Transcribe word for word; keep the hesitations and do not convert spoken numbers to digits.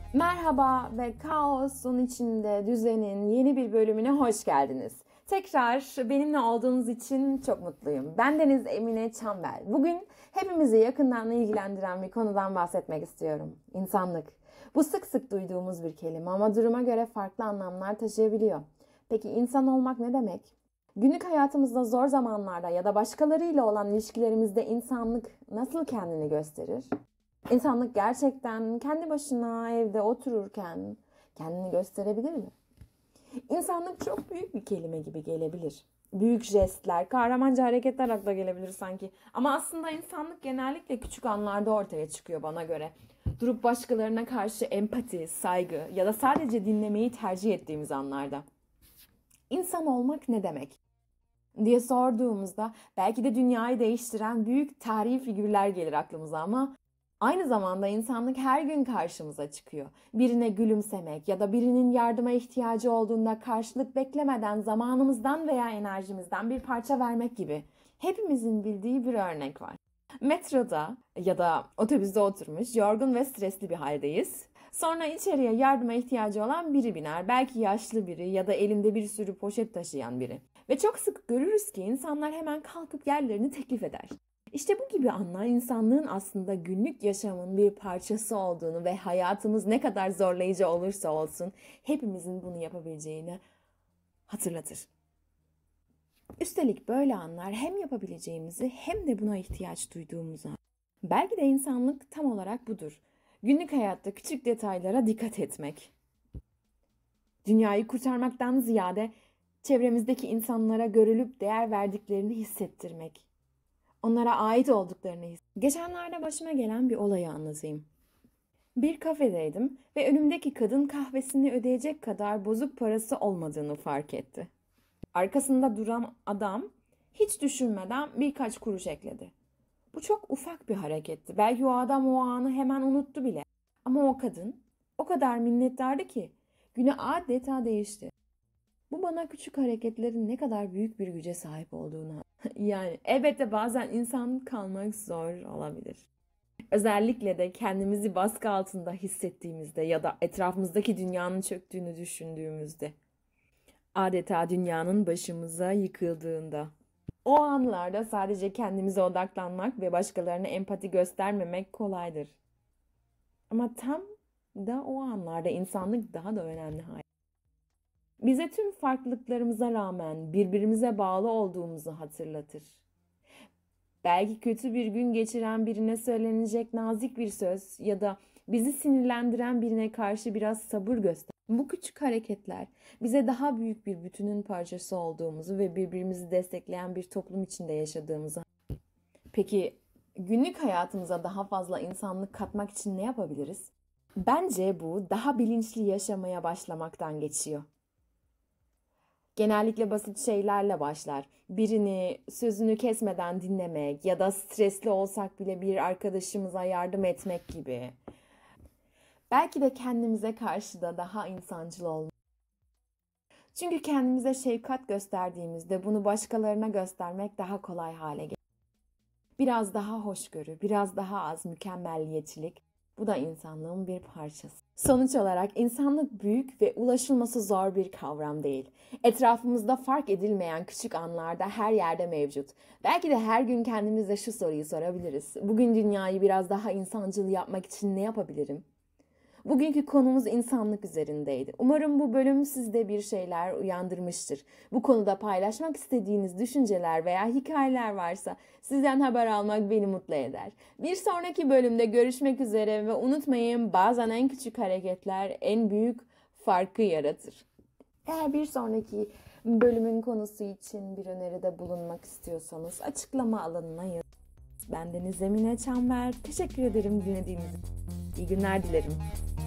Merhaba ve kaosun içinde düzenin yeni bir bölümüne hoş geldiniz. Tekrar benimle olduğunuz için çok mutluyum. Bendeniz Emine Çambel. Bugün hepimizi yakından ilgilendiren bir konudan bahsetmek istiyorum. İnsanlık. Bu sık sık duyduğumuz bir kelime ama duruma göre farklı anlamlar taşıyabiliyor. Peki insan olmak ne demek? Günlük hayatımızda zor zamanlarda ya da başkalarıyla olan ilişkilerimizde insanlık nasıl kendini gösterir? İnsanlık gerçekten kendi başına evde otururken kendini gösterebilir mi? İnsanlık çok büyük bir kelime gibi gelebilir. Büyük jestler, kahramanca hareketler akla gelebilir sanki. Ama aslında insanlık genellikle küçük anlarda ortaya çıkıyor bana göre. Durup başkalarına karşı empati, saygı ya da sadece dinlemeyi tercih ettiğimiz anlarda. İnsan olmak ne demek diye sorduğumuzda belki de dünyayı değiştiren büyük tarihi figürler gelir aklımıza ama aynı zamanda insanlık her gün karşımıza çıkıyor. Birine gülümsemek ya da birinin yardıma ihtiyacı olduğunda karşılık beklemeden zamanımızdan veya enerjimizden bir parça vermek gibi. Hepimizin bildiği bir örnek var. Metroda ya da otobüste oturmuş, yorgun ve stresli bir haldeyiz. Sonra içeriye yardıma ihtiyacı olan biri biner. Belki yaşlı biri ya da elinde bir sürü poşet taşıyan biri. Ve çok sık görürüz ki insanlar hemen kalkıp yerlerini teklif eder. İşte bu gibi anlar insanlığın aslında günlük yaşamın bir parçası olduğunu ve hayatımız ne kadar zorlayıcı olursa olsun hepimizin bunu yapabileceğini hatırlatır. Üstelik böyle anlar hem yapabileceğimizi hem de buna ihtiyaç duyduğumuzu. Belki de insanlık tam olarak budur. Günlük hayatta küçük detaylara dikkat etmek. Dünyayı kurtarmaktan ziyade çevremizdeki insanlara görülüp değer verdiklerini hissettirmek. Onlara ait olduklarını hissettirmek. Geçenlerde başıma gelen bir olayı anlatayım. Bir kafedeydim ve önümdeki kadın kahvesini ödeyecek kadar bozuk parası olmadığını fark etti. Arkasında duran adam hiç düşünmeden birkaç kuruş ekledi. Bu çok ufak bir hareketti. Belki o adam o anı hemen unuttu bile. Ama o kadın o kadar minnettardı ki günü adeta değişti. Bu bana küçük hareketlerin ne kadar büyük bir güce sahip olduğunu. Yani elbette bazen insan kalmak zor olabilir. Özellikle de kendimizi baskı altında hissettiğimizde ya da etrafımızdaki dünyanın çöktüğünü düşündüğümüzde. Adeta dünyanın başımıza yıkıldığında. O anlarda sadece kendimize odaklanmak ve başkalarına empati göstermemek kolaydır. Ama tam da o anlarda insanlık daha da önemli hale. Bize tüm farklılıklarımıza rağmen birbirimize bağlı olduğumuzu hatırlatır. Belki kötü bir gün geçiren birine söylenecek nazik bir söz ya da bizi sinirlendiren birine karşı biraz sabır göster. Bu küçük hareketler bize daha büyük bir bütünün parçası olduğumuzu ve birbirimizi destekleyen bir toplum içinde yaşadığımızı. Peki günlük hayatımıza daha fazla insanlık katmak için ne yapabiliriz? Bence bu daha bilinçli yaşamaya başlamaktan geçiyor. Genellikle basit şeylerle başlar. Birini sözünü kesmeden dinlemek ya da stresli olsak bile bir arkadaşımıza yardım etmek gibi. Belki de kendimize karşı da daha insancıl olmak. Çünkü kendimize şefkat gösterdiğimizde bunu başkalarına göstermek daha kolay hale gelir. Biraz daha hoşgörü, biraz daha az mükemmelliyetçilik. Bu da insanlığın bir parçası. Sonuç olarak insanlık büyük ve ulaşılması zor bir kavram değil. Etrafımızda fark edilmeyen küçük anlarda her yerde mevcut. Belki de her gün kendimize şu soruyu sorabiliriz. Bugün dünyayı biraz daha insancıl yapmak için ne yapabilirim? Bugünkü konumuz insanlık üzerindeydi. Umarım bu bölüm sizde bir şeyler uyandırmıştır. Bu konuda paylaşmak istediğiniz düşünceler veya hikayeler varsa sizden haber almak beni mutlu eder. Bir sonraki bölümde görüşmek üzere ve unutmayın, bazen en küçük hareketler en büyük farkı yaratır. Eğer bir sonraki bölümün konusu için bir öneride bulunmak istiyorsanız açıklama alanına yazın. Bendeniz Emine Çamber. Teşekkür ederim dinlediğiniz için. İyi günler dilerim.